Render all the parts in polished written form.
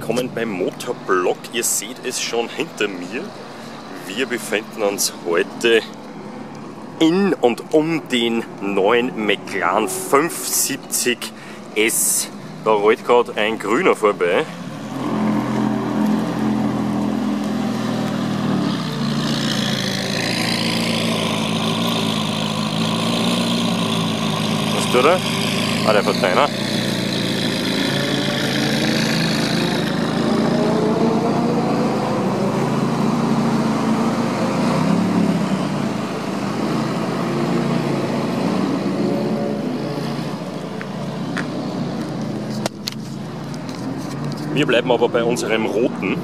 willkommen beim Motorblog. Ihr seht es schon hinter mir. Wir befinden uns heute in und um den neuen McLaren 570S. Da rollt gerade ein Grüner vorbei. Was tut er? Ah, der Verteiler. Wir bleiben aber bei unserem roten.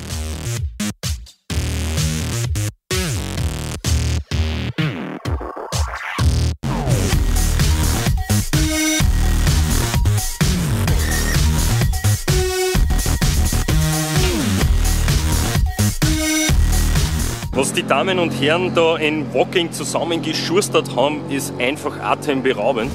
Was die Damen und Herren da in Wacken zusammengeschustert haben, ist einfach atemberaubend.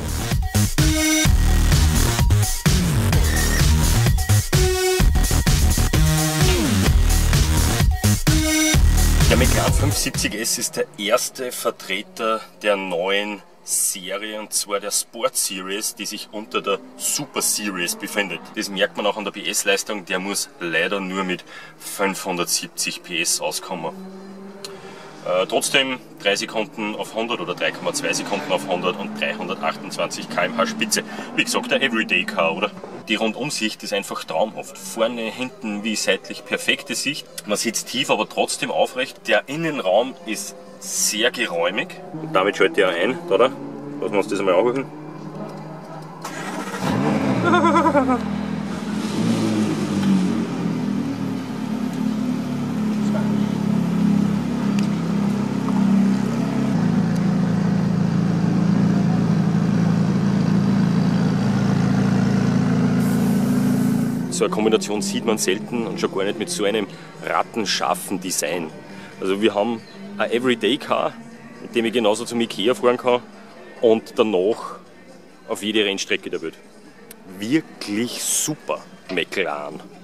Der McLaren 570S ist der erste Vertreter der neuen Serie, und zwar der Sport Series, die sich unter der Super Series befindet. Das merkt man auch an der PS-Leistung, der muss leider nur mit 570 PS auskommen. Trotzdem 3 Sekunden auf 100 oder 3,2 Sekunden auf 100 und 328 km/h Spitze. Wie gesagt, der Everyday Car, oder? Die Rundumsicht ist einfach traumhaft. Vorne, hinten wie seitlich perfekte Sicht. Man sitzt tief, aber trotzdem aufrecht. Der Innenraum ist sehr geräumig. Und damit schalte ich auch ein, oder? Lassen wir uns das einmal angucken. So eine Kombination sieht man selten und schon gar nicht mit so einem rattenscharfen Design. Also wir haben ein Everyday Car, mit dem ich genauso zum Ikea fahren kann und danach auf jede Rennstrecke der Welt. Wirklich super McLaren.